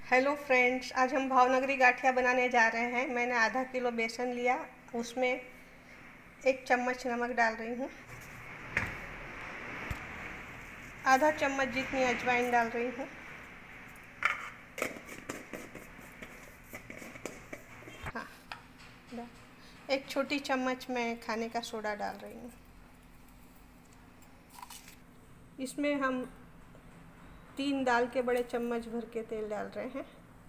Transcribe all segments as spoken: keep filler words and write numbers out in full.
Hello friends, आज हम भावनगरी गाठिया बनाने जा रहे हैं। मैंने आधा किलो बेसन लिया, उसमें एक चम्मच नमक डाल रही हूँ, आधा चम्मच जितनी अजवाइन डाल रही हूँ, हाँ, एक छोटी चम्मच मैं खाने का सोडा डाल रही हूँ। इसमें हम तीन दाल के बड़े चम्मच भर के तेल डाल रहे हैं।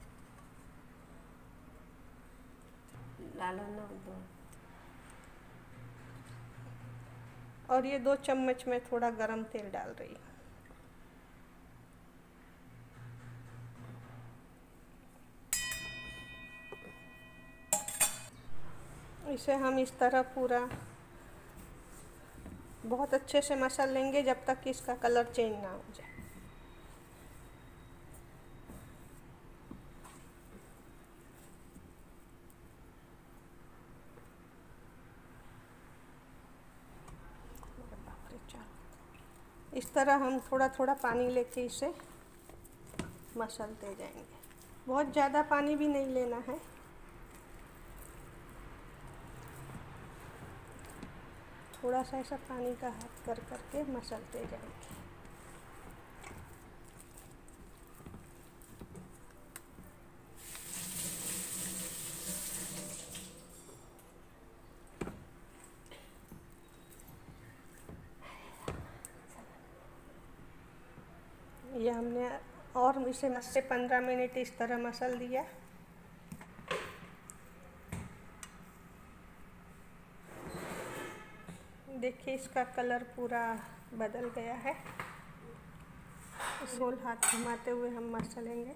डालो ना दो। और ये दो चम्मच में थोड़ा गरम तेल डाल रही हूँ। इसे हम इस तरह पूरा बहुत अच्छे से मसल लेंगे जब तक कि इसका कलर चेंज ना हो जाए। इस तरह हम थोड़ा थोड़ा पानी लेके इसे मसलते जाएंगे। बहुत ज़्यादा पानी भी नहीं लेना है, थोड़ा सा ऐसा पानी का हाथ कर करके मसलते जाएंगे। ये हमने और इसे दस से पंद्रह मिनट इस तरह मसल दिया। देखिए इसका कलर पूरा बदल गया है। गोल हाथ घुमाते हुए हम मसलेंगे।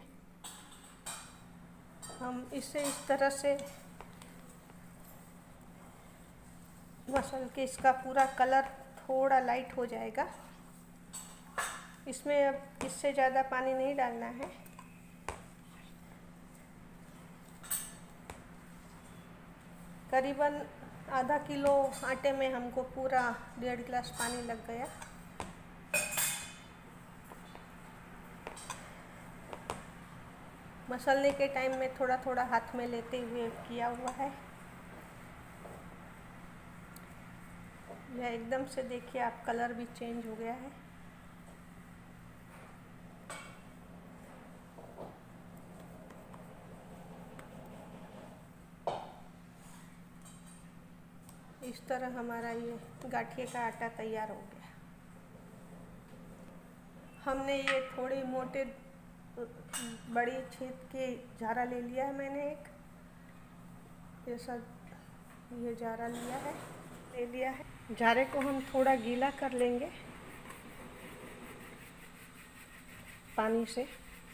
हम इसे इस तरह से मसल के इसका पूरा कलर थोड़ा लाइट हो जाएगा। इसमें अब इससे ज़्यादा पानी नहीं डालना है। करीबन आधा किलो आटे में हमको पूरा डेढ़ गिलास पानी लग गया। मसलने के टाइम में थोड़ा थोड़ा हाथ में लेते हुए किया हुआ है। यह एकदम से देखिए आप कलर भी चेंज हो गया है। इस तरह हमारा ये गाठिए का आटा तैयार हो गया। हमने ये थोड़ी मोटे बड़ी छेद के झारा ले लिया है। मैंने एक ऐसा ये झारा लिया है ले लिया है। झारे को हम थोड़ा गीला कर लेंगे पानी से,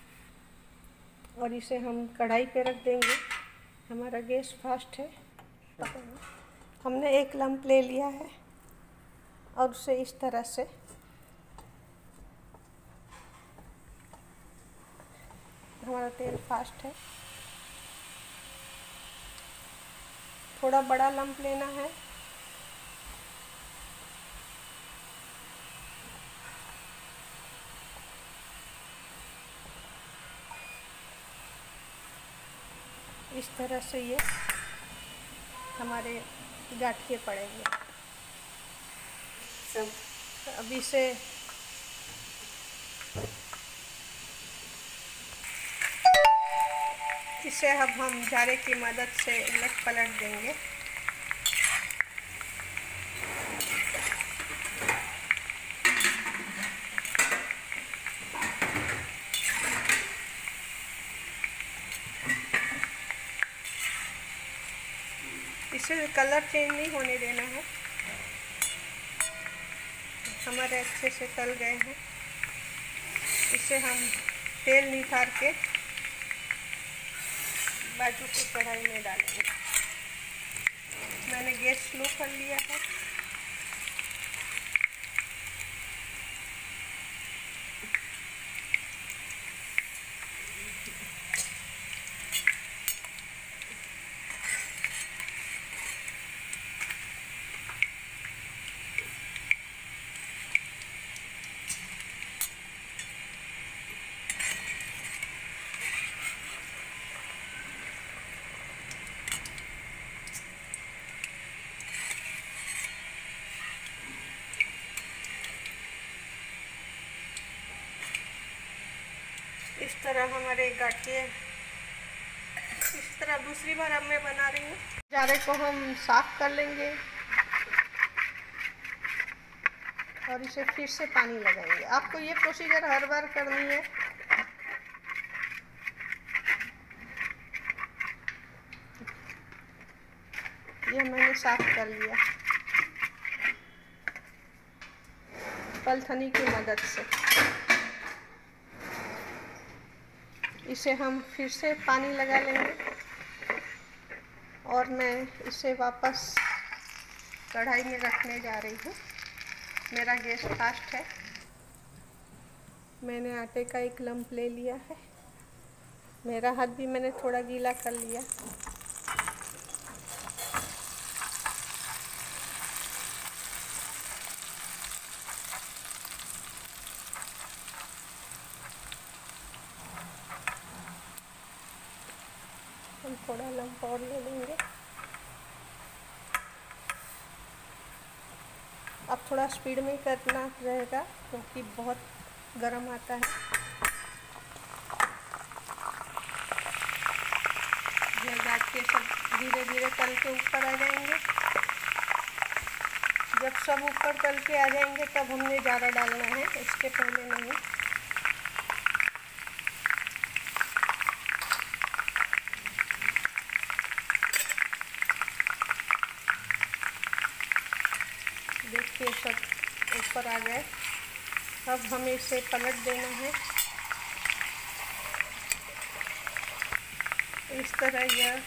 और इसे हम कढ़ाई पे रख देंगे। हमारा गैस फास्ट है। हमने एक लम्प ले लिया है और उसे इस तरह से हमारा तेल फास्ट है। थोड़ा बड़ा लम्प लेना है। इस तरह से ये हमारे गाठिए पड़ेंगे। सब अब इसे इसे अब हम झारे की मदद से उलट पलट देंगे। इसे कलर चेंज नहीं होने देना है। हमारे अच्छे से तल गए हैं। इसे हम तेल निकाल के बाजू की कढ़ाई में डालेंगे। मैंने गैस स्लो कर लिया है। तरह हमारे गाठिए इस तरह दूसरी बार अब मैं बना रही हूँ। जारे को हम साफ कर लेंगे और इसे फिर से पानी लगाएंगे। आपको ये प्रोसीजर हर बार करनी है। ये मैंने साफ कर लिया पलथनी की मदद से। इसे हम फिर से पानी लगा लेंगे और मैं इसे वापस कढ़ाई में रखने जा रही हूँ। मेरा गैस फास्ट है। मैंने आटे का एक लंप ले लिया है। मेरा हाथ भी मैंने थोड़ा गीला कर लिया। हम थोड़ा लंप और ले लेंगे। अब थोड़ा स्पीड में करना रहेगा क्योंकि बहुत गर्म आता है। ये गाठिए सब धीरे धीरे तल के ऊपर आ जाएंगे। जब सब ऊपर तल के आ जाएंगे तब हमने जारा डालना है, इसके पहले नहीं। देखिए सब ऊपर आ गए। अब हमें इसे पलट देना है इस तरह। यह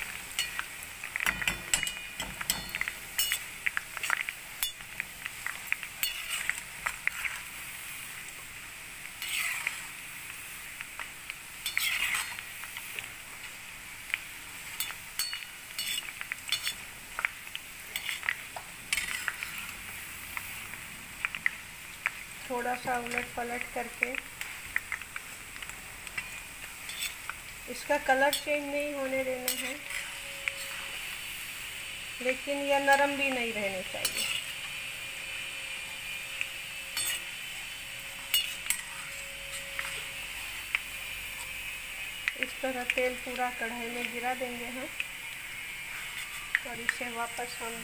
थोड़ा सा उलट पलट करके इसका कलर चेंज नहीं होने देना है, लेकिन यह नरम भी नहीं रहने चाहिए। इस तरह तेल पूरा कढ़ाई में गिरा देंगे हम और इसे वापस हम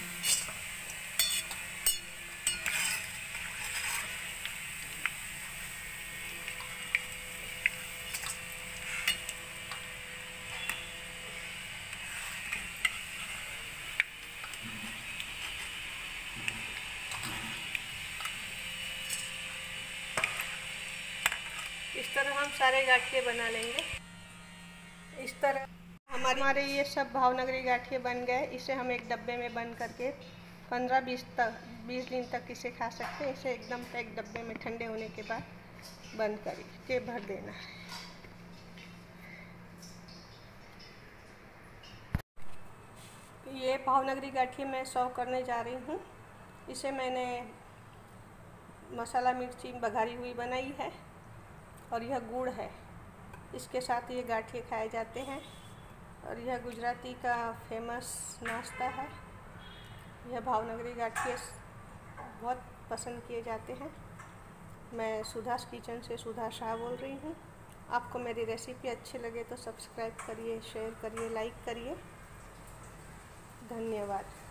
इस तरह हम सारे गाठिए बना लेंगे। इस तरह हमारे हमारे ये सब भावनगरी गाठिए बन गए। इसे हम एक डब्बे में बंद करके पंद्रह बीस तक बीस दिन तक इसे खा सकते हैं। इसे एकदम पैक डब्बे में ठंडे होने के बाद बंद करके भर देना है। ये भावनगरी गाठिए मैं सर्व करने जा रही हूँ। इसे मैंने मसाला मिर्ची बघारी हुई बनाई है और यह गुड़ है। इसके साथ ये गाठिए खाए जाते हैं और यह गुजराती का फेमस नाश्ता है। यह भावनगरी गाठिए बहुत पसंद किए जाते हैं। मैं सुधास किचन से सुधा शाह बोल रही हूँ। आपको मेरी रेसिपी अच्छी लगे तो सब्सक्राइब करिए, शेयर करिए, लाइक करिए। धन्यवाद।